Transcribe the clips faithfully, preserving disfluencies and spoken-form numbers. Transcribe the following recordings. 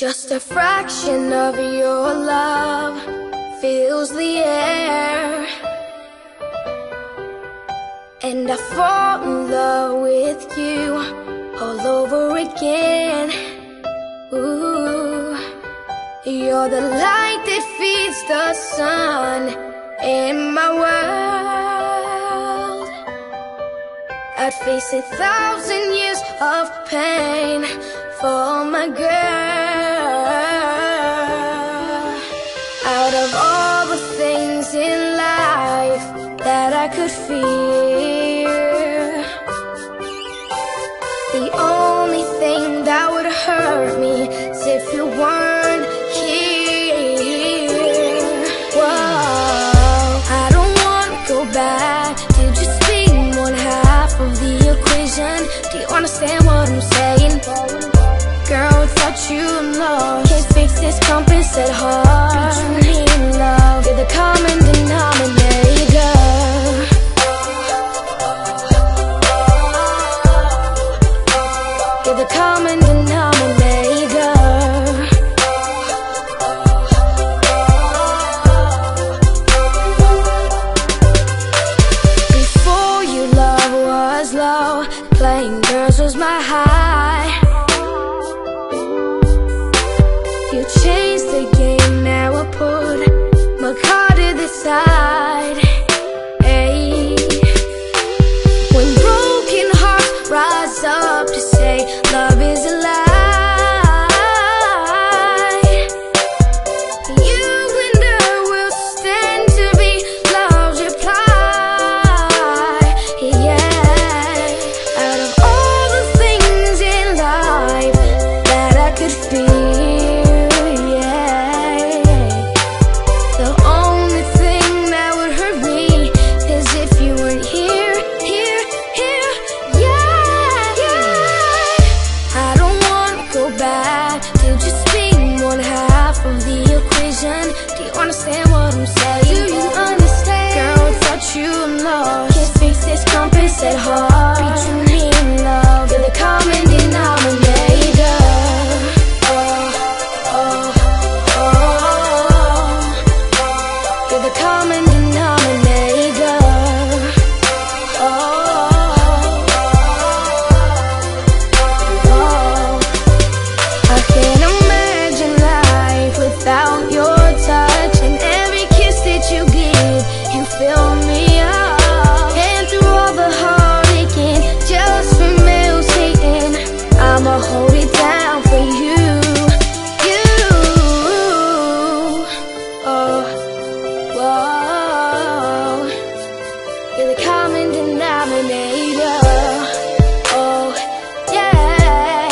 Just a fraction of your love fills the air, and I fall in love with you all over again. Ooh, you're the light that feeds the sun in my world. I'd face a thousand years of pain for my girl. Out of all the things in life that I could fear, the only thing that would hurt me is if you weren't here. Whoa, I don't wanna go back to just being one half of the equation. Do you understand what I'm saying? Girl, without you alone, can't fix this compass at heart. Between me and love, you're the common denominator. You're the common denominator. Before you, love was low, playing girls was my high. You changed the game, now I put my card to the side. Hey, when broken hearts rise up to say love is a lie, you and I will stand to be love's reply. Yeah, out of all the things in life that I could feel, do you understand what I'm saying? Do you understand? Girl, without you I'm lost. Can't fix this compass at heart. Between me and love, you're the common denominator. Oh, oh, oh, you're the common denominator. Oh, oh, I can't imagine life without your touch, and every kiss that you give, you fill me up. And through all the heartache and just from males hating, I'ma hold it down for you, you. Oh, whoa, you're the common denominator. Oh, yeah,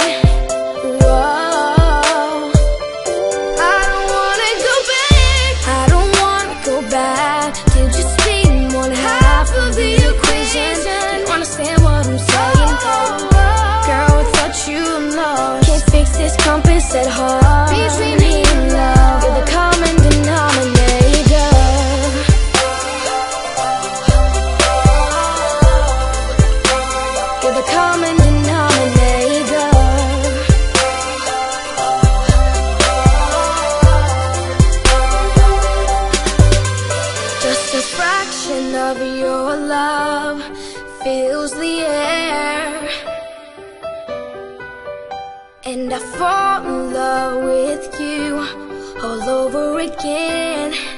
whoa. I don't wanna go back, I don't wanna go back to just being one half of the equation. Do you understand what I'm saying? Girl, without you I'm lost. Can't fix this compass at heart. Between me and love, you're the common denominator. You're the common denominator. Just a fraction of your love fills the air, and I fall in love with you all over again.